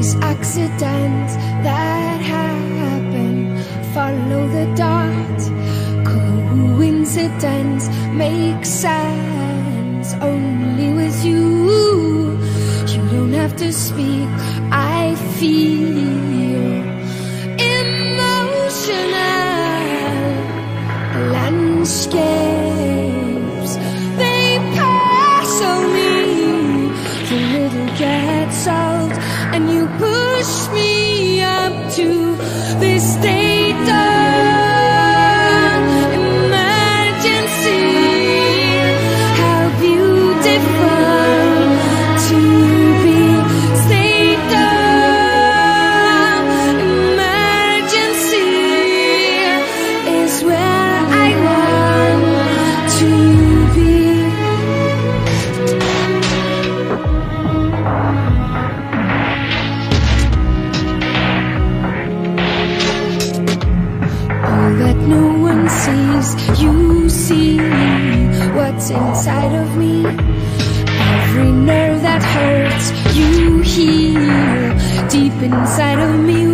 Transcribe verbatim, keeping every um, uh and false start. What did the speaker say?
these accidents that happen, follow the dot. Coincidence makes sense only with you. You don't have to speak, I feel emotional landscapes. They pass on me, the little gets old, and you push me up to this state of emergency. How beautiful to be state of emergency is where I want to be. All that no one sees, you see what's inside of me. Every nerve that hurts, you heal deep inside of me.